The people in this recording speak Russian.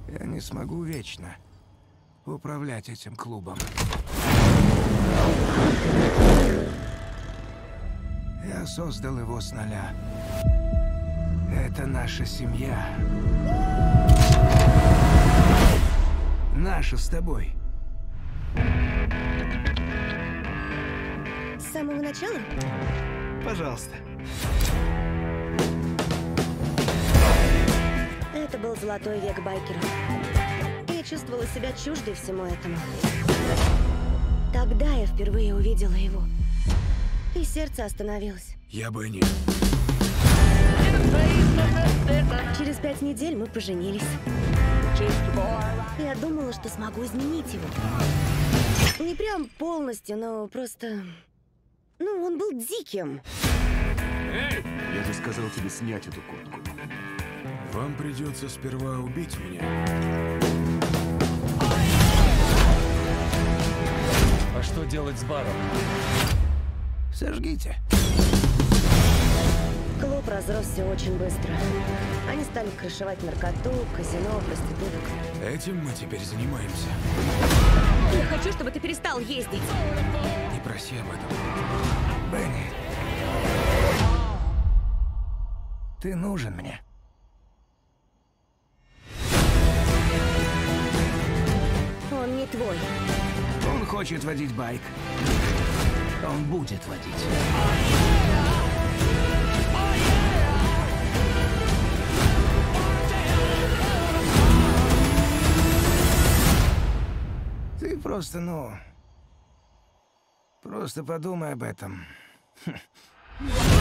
Я не смогу вечно управлять этим клубом. Я создал его с нуля. Это наша семья. Наша с тобой. С самого начала? Пожалуйста. Это был золотой век байкеров. Я чувствовала себя чуждой всему этому. Тогда я впервые увидела его. И сердце остановилось. Я бы не... Через 5 недель мы поженились. Я думала, что смогу изменить его. Не прям полностью, но просто... Ну, он был диким. Я же сказал тебе снять эту куртку. Вам придется сперва убить меня. А что делать с баром? Сожгите. Клуб разросся очень быстро. Они стали крышевать наркоту, казино, проституток. Этим мы теперь занимаемся. Я хочу, чтобы ты перестал ездить. Не проси об этом. Бенни. Ты нужен мне. Он не твой. Он хочет водить байк. Он будет водить. Ты просто, просто подумай об этом.